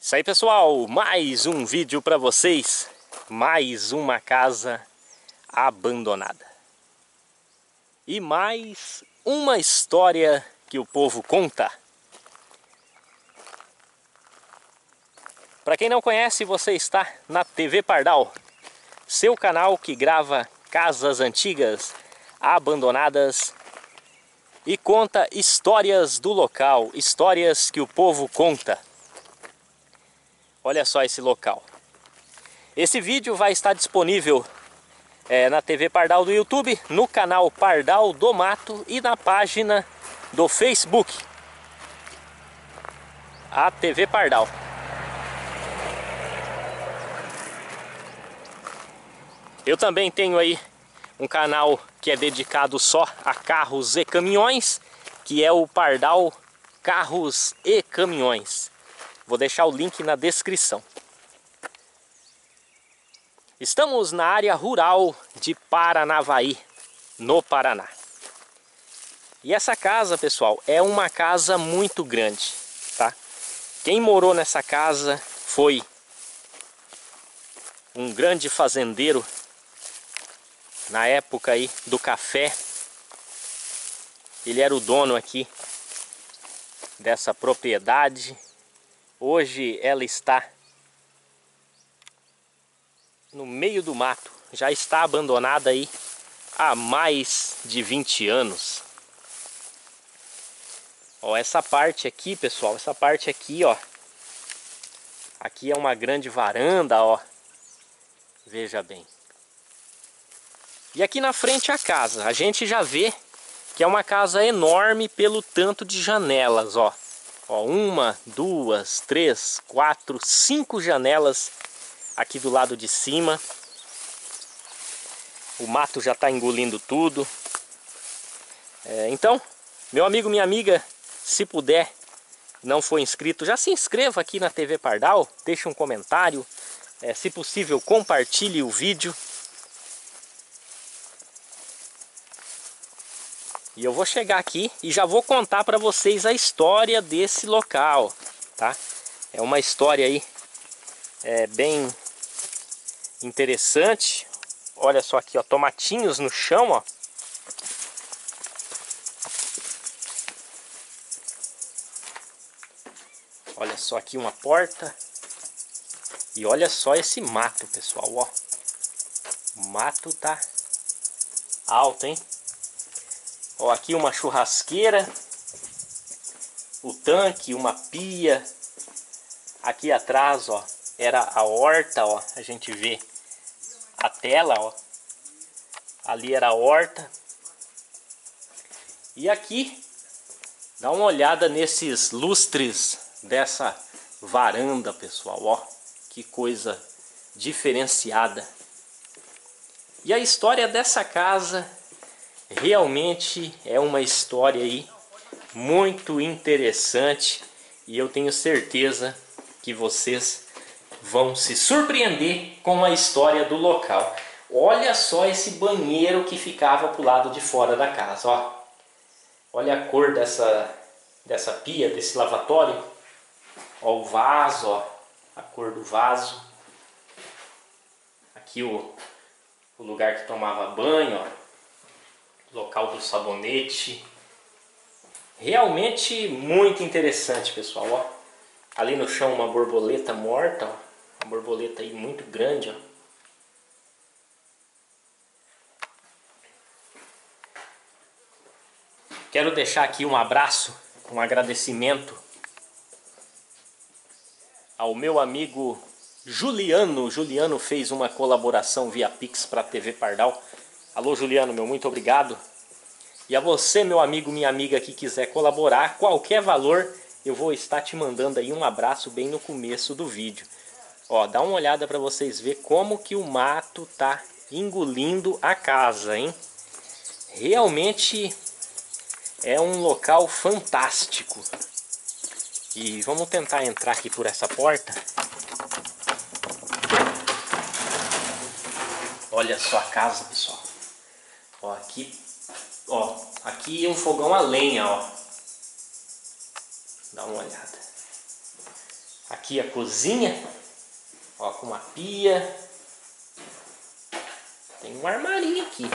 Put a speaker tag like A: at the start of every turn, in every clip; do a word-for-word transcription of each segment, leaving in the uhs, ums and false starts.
A: Isso aí, pessoal, mais um vídeo para vocês, mais uma casa abandonada e mais uma história que o povo conta. Para quem não conhece, você está na T V Pardal, seu canal que grava casas antigas, abandonadas e conta histórias do local, histórias que o povo conta. Olha só esse local. Esse vídeo vai estar disponível é, na T V Pardal do YouTube, no canal Pardal do Mato e na página do Facebook, a T V Pardal. Eu também tenho aí um canal que é dedicado só a carros e caminhões, que é o Pardal Carros e Caminhões. Vou deixar o link na descrição. Estamos na área rural de Paranavaí, no Paraná. E essa casa, pessoal, é uma casa muito grande, tá? Quem morou nessa casa foi um grande fazendeiro na época aí do café. Ele era o dono aqui dessa propriedade. Hoje ela está no meio do mato, já está abandonada aí há mais de vinte anos. Ó, essa parte aqui, pessoal, essa parte aqui, ó, aqui é uma grande varanda, ó, veja bem. E aqui na frente a casa, a gente já vê que é uma casa enorme pelo tanto de janelas, ó. Ó, uma, duas, três, quatro, cinco janelas aqui do lado de cima. O mato já está engolindo tudo. É, então, meu amigo, minha amiga, se puder, não for inscrito, já se inscreva aqui na T V Pardal, deixe um comentário, é, se possível compartilhe o vídeo. E eu vou chegar aqui e já vou contar para vocês a história desse local, tá? É uma história aí é, bem interessante. Olha só aqui, ó, tomatinhos no chão, ó. Olha só aqui uma porta. E olha só esse mato, pessoal, ó. O mato tá alto, hein? Ó, aqui uma churrasqueira, o tanque, uma pia. Aqui atrás, ó, era a horta, ó. A gente vê a tela, ó. Ali era a horta. E aqui, dá uma olhada nesses lustres dessa varanda, pessoal, ó. Que coisa diferenciada. E a história dessa casa realmente é uma história aí muito interessante e eu tenho certeza que vocês vão se surpreender com a história do local. Olha só esse banheiro que ficava pro lado de fora da casa, ó. Olha a cor dessa, dessa pia, desse lavatório. Ó, o vaso, ó, a cor do vaso. Aqui o, o lugar que tomava banho, ó. Local do sabonete. Realmente muito interessante, pessoal, ó. Ali no chão uma borboleta morta, ó. Uma borboleta aí muito grande, ó. Quero deixar aqui um abraço, um agradecimento ao meu amigo Juliano. Juliano fez uma colaboração via Pix para a T V Pardal. Alô, Juliano, meu muito obrigado. E a você, meu amigo, minha amiga, que quiser colaborar, qualquer valor, eu vou estar te mandando aí um abraço bem no começo do vídeo. Ó, dá uma olhada para vocês verem como que o mato tá engolindo a casa, hein? Realmente é um local fantástico. E vamos tentar entrar aqui por essa porta. Olha só a casa, pessoal. Ó, aqui, ó, aqui é um fogão a lenha, ó. Dá uma olhada. Aqui a cozinha, ó, com uma pia. Tem um armarinho aqui.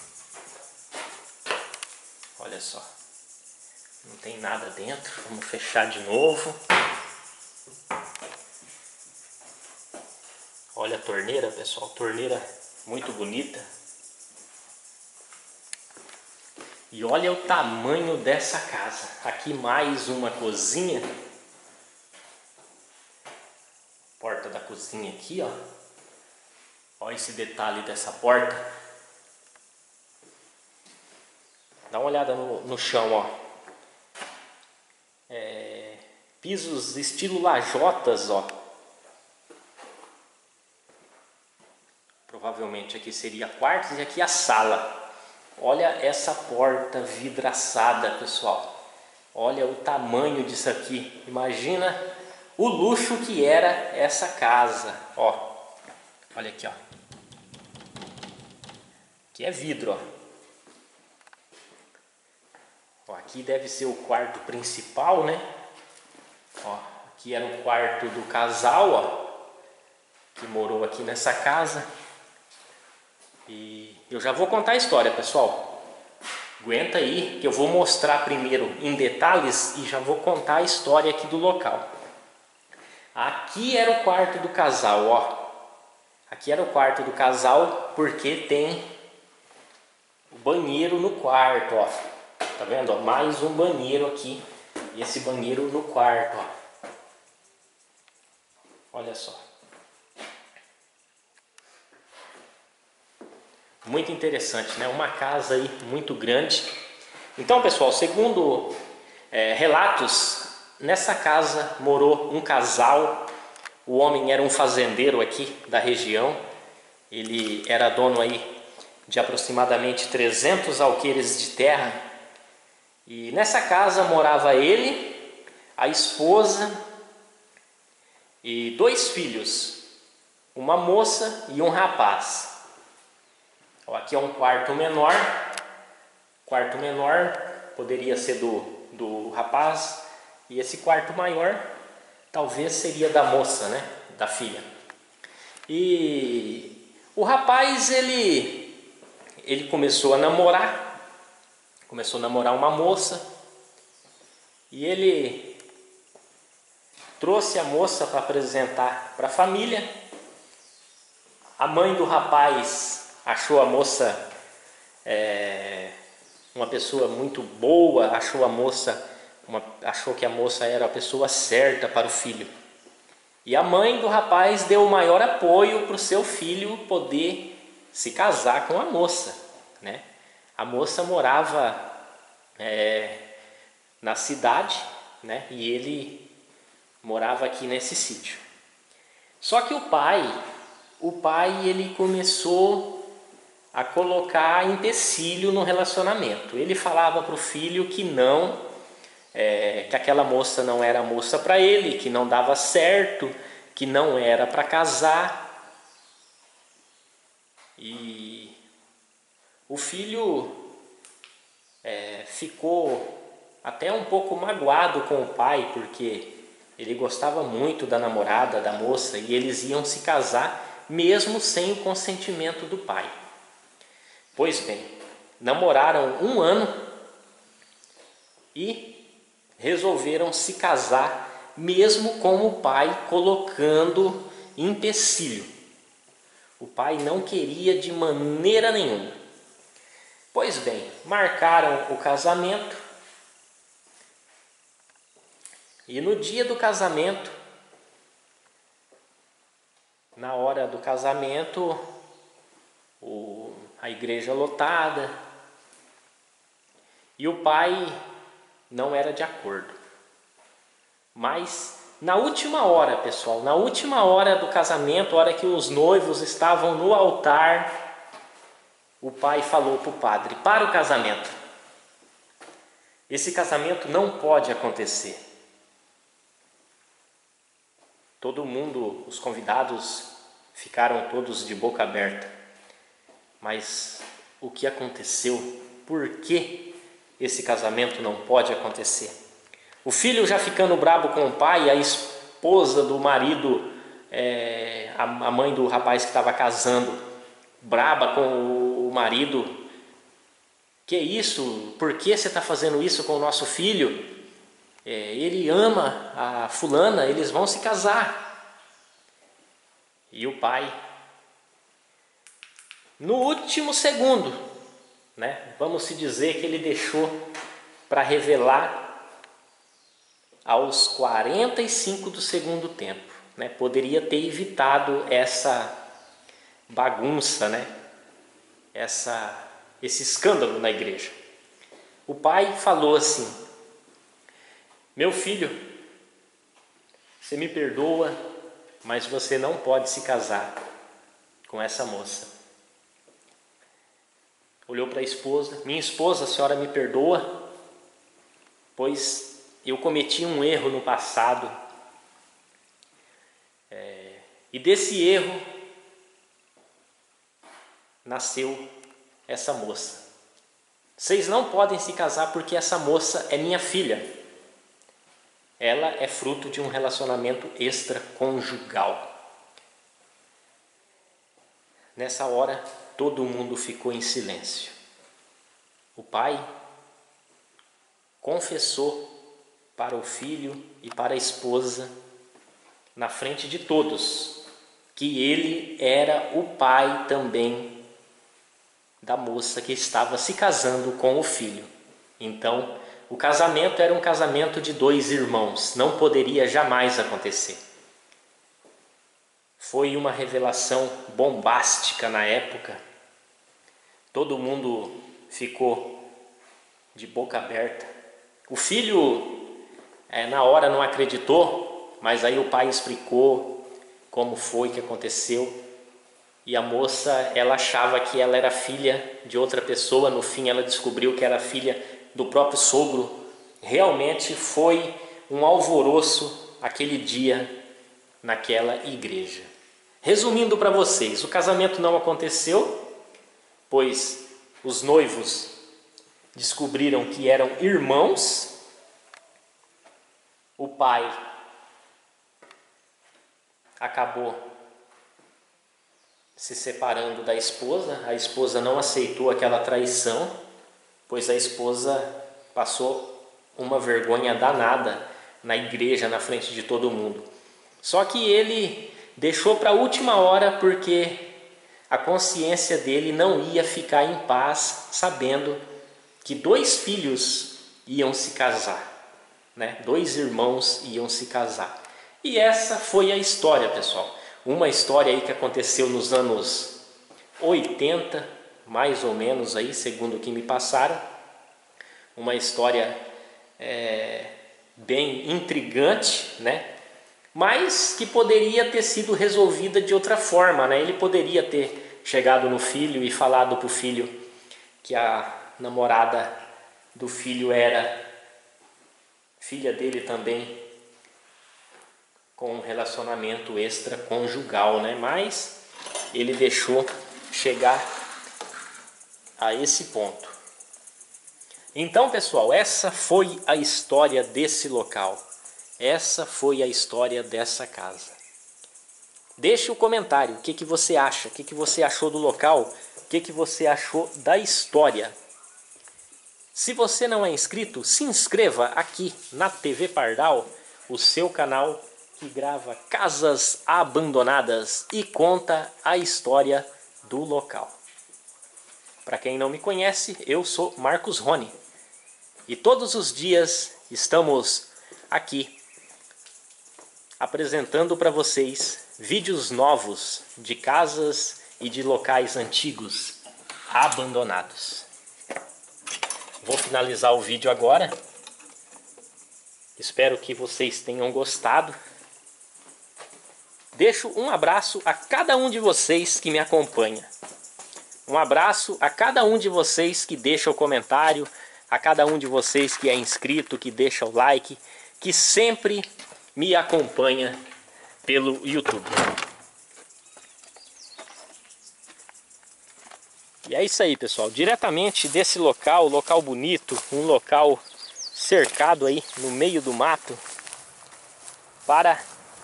A: Olha só. Não tem nada dentro. Vamos fechar de novo. Olha a torneira, pessoal. Torneira muito bonita. E olha o tamanho dessa casa. Aqui mais uma cozinha. Porta da cozinha aqui, ó. Olha esse detalhe dessa porta. Dá uma olhada no, no chão, ó. É, pisos estilo lajotas, ó. Provavelmente aqui seria quartos e aqui a sala. Olha essa porta vidraçada, pessoal. Olha o tamanho disso aqui. Imagina o luxo que era essa casa. Ó, olha aqui, ó. Aqui é vidro, ó. Ó, aqui deve ser o quarto principal, né? Ó, aqui era o quarto do casal, ó, que morou aqui nessa casa. E eu já vou contar a história, pessoal. Aguenta aí que eu vou mostrar primeiro em detalhes e já vou contar a história aqui do local. Aqui era o quarto do casal, ó. Aqui era o quarto do casal porque tem o banheiro no quarto, ó. Tá vendo? Ó, mais um banheiro aqui. E esse banheiro no quarto, ó. Olha só. Muito interessante, né? Uma casa aí muito grande. Então, pessoal, segundo é, relatos, nessa casa morou um casal. O homem era um fazendeiro aqui da região. Ele era dono aí de aproximadamente trezentos alqueires de terra. E nessa casa morava ele, a esposa e dois filhos, uma moça e um rapaz. Ó, aqui é um quarto menor. Quarto menor poderia ser do, do rapaz. E esse quarto maior talvez seria da moça, né? Da filha. E o rapaz, ele, ele começou a namorar. Começou a namorar uma moça. E ele trouxe a moça para apresentar para a família. A mãe do rapaz achou a moça é, uma pessoa muito boa, achou a moça, uma, achou que a moça era a pessoa certa para o filho. E a mãe do rapaz deu o maior apoio para o seu filho poder se casar com a moça, né? A moça morava é, na cidade, né? E ele morava aqui nesse sítio. Só que o pai, o pai ele começou a colocar empecilho no relacionamento. Ele falava para o filho que não, é, que aquela moça não era moça para ele, que não dava certo, que não era para casar. E o filho é, ficou até um pouco magoado com o pai, porque ele gostava muito da namorada, da moça, e eles iam se casar mesmo sem o consentimento do pai. Pois bem, namoraram um ano e resolveram se casar, mesmo com o pai colocando empecilho. O pai não queria de maneira nenhuma. Pois bem, marcaram o casamento e no dia do casamento, na hora do casamento, o a igreja lotada, e o pai não era de acordo. Mas na última hora, pessoal, na última hora do casamento, a hora que os noivos estavam no altar, o pai falou para o padre: para o casamento. Esse casamento não pode acontecer. Todo mundo, os convidados, ficaram todos de boca aberta. Mas o que aconteceu? Por que esse casamento não pode acontecer? O filho já ficando bravo com o pai, esposa do marido, é, a, a mãe do rapaz que estava casando, braba com o marido. Que isso? Por que você está fazendo isso com o nosso filho? É, ele ama a fulana, eles vão se casar. E o pai, no último segundo, né, vamos se dizer que ele deixou para revelar aos quarenta e cinco do segundo tempo, né? Poderia ter evitado essa bagunça, né? Essa, esse escândalo na igreja. O pai falou assim: meu filho, você me perdoa, mas você não pode se casar com essa moça. Olhou para a esposa: minha esposa, a senhora me perdoa, pois eu cometi um erro no passado, é, e desse erro nasceu essa moça. Vocês não podem se casar porque essa moça é minha filha. Ela é fruto de um relacionamento extraconjugal. Nessa hora, todo mundo ficou em silêncio. O pai confessou para o filho e para a esposa, na frente de todos, que ele era o pai também da moça que estava se casando com o filho. Então, o casamento era um casamento de dois irmãos, não poderia jamais acontecer. Foi uma revelação bombástica na época. Todo mundo ficou de boca aberta. O filho, é, na hora não acreditou, mas aí o pai explicou como foi que aconteceu. E a moça, ela achava que ela era filha de outra pessoa. No fim ela descobriu que era filha do próprio sogro. Realmente foi um alvoroço aquele dia naquela igreja. Resumindo para vocês, o casamento não aconteceu, pois os noivos descobriram que eram irmãos. O pai acabou se separando da esposa. A esposa não aceitou aquela traição, pois a esposa passou uma vergonha danada na igreja, na frente de todo mundo. Só que ele deixou para a última hora porque a consciência dele não ia ficar em paz sabendo que dois filhos iam se casar, né? Dois irmãos iam se casar. E essa foi a história, pessoal. Uma história aí que aconteceu nos anos oitenta, mais ou menos aí, segundo o que me passaram. Uma história é, bem intrigante, né? Mas que poderia ter sido resolvida de outra forma, né? Ele poderia ter chegado no filho e falado para o filho que a namorada do filho era filha dele também, com um relacionamento extraconjugal, né? Mas ele deixou chegar a esse ponto. Então, pessoal, essa foi a história desse local. Essa foi a história dessa casa. Deixe o comentário, o que, que você acha, o que, que você achou do local, o que, que você achou da história. Se você não é inscrito, se inscreva aqui na T V Pardal, o seu canal que grava casas abandonadas e conta a história do local. Para quem não me conhece, eu sou Marcos Rony e todos os dias estamos aqui apresentando para vocês vídeos novos de casas e de locais antigos abandonados. Vou finalizar o vídeo agora. Espero que vocês tenham gostado. Deixo um abraço a cada um de vocês que me acompanha. Um abraço a cada um de vocês que deixa o comentário, a cada um de vocês que é inscrito, que deixa o like, que sempre me acompanha pelo YouTube. E é isso aí, pessoal. Diretamente desse local, local bonito, um local cercado aí no meio do mato, para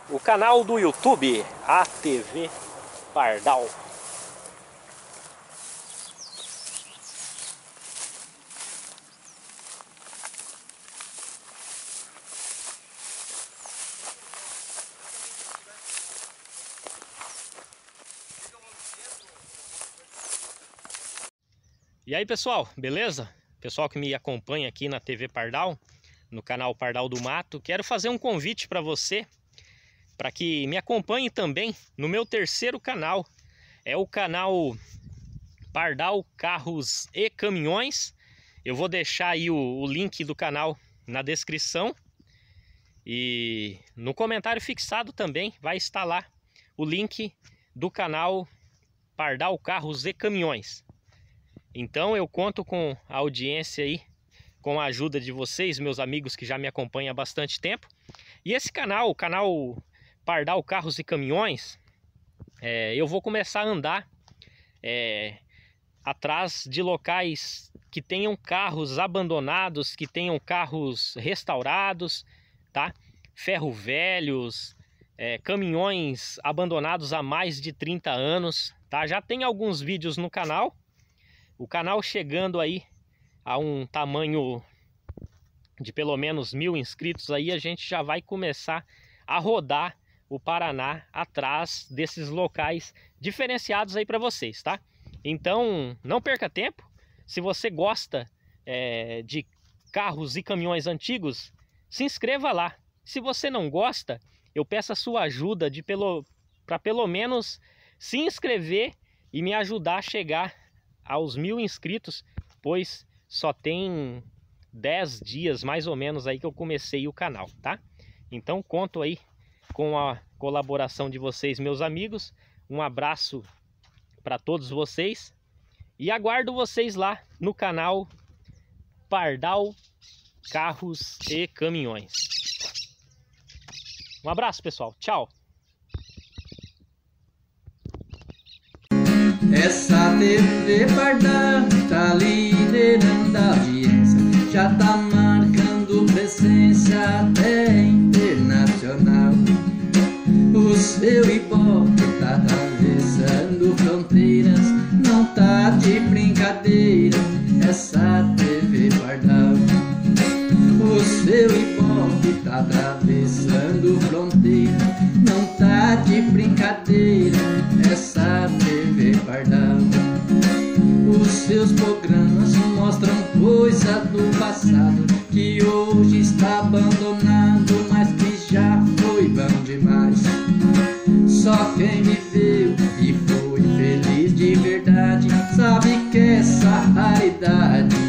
A: o canal do YouTube, a T V Pardal. E aí pessoal, beleza? Pessoal que me acompanha aqui na T V Pardal, no canal Pardal do Mato, quero fazer um convite para você, para que me acompanhe também no meu terceiro canal. É o canal Pardal Carros e Caminhões. Eu vou deixar aí o, o link do canal na descrição. E no comentário fixado também vai estar lá o link do canal Pardal Carros e Caminhões. Então eu conto com a audiência aí, com a ajuda de vocês, meus amigos que já me acompanham há bastante tempo. E esse canal, o canal Pardal Carros e Caminhões, é, eu vou começar a andar é, atrás de locais que tenham carros abandonados, que tenham carros restaurados, tá? Ferro velhos, é, caminhões abandonados há mais de trinta anos, tá? Já tem alguns vídeos no canal. O canal chegando aí a um tamanho de pelo menos mil inscritos, aí a gente já vai começar a rodar o Paraná atrás desses locais diferenciados aí para vocês, tá? Então não perca tempo. Se você gosta é, de carros e caminhões antigos, se inscreva lá. Se você não gosta, eu peço a sua ajuda de pelo para pelo menos se inscrever e me ajudar a chegar aos mil inscritos, pois só tem dez dias mais ou menos aí que eu comecei o canal, tá? Então conto aí com a colaboração de vocês, meus amigos. Um abraço para todos vocês e aguardo vocês lá no canal Pardal Carros e Caminhões. Um abraço, pessoal. Tchau.
B: Essa T V Pardal tá liderando a audiência, já tá marcando presença até internacional. O seu Ibope tá atravessando fronteiras, não tá de brincadeira essa T V Pardal. O seu Ibope tá atravessando fronteiras, não tá de brincadeira essa T V Pardal. Os seus programas mostram coisa do passado que hoje está abandonado, mas que já foi bom demais. Só quem viveu e foi feliz de verdade sabe que essa raridade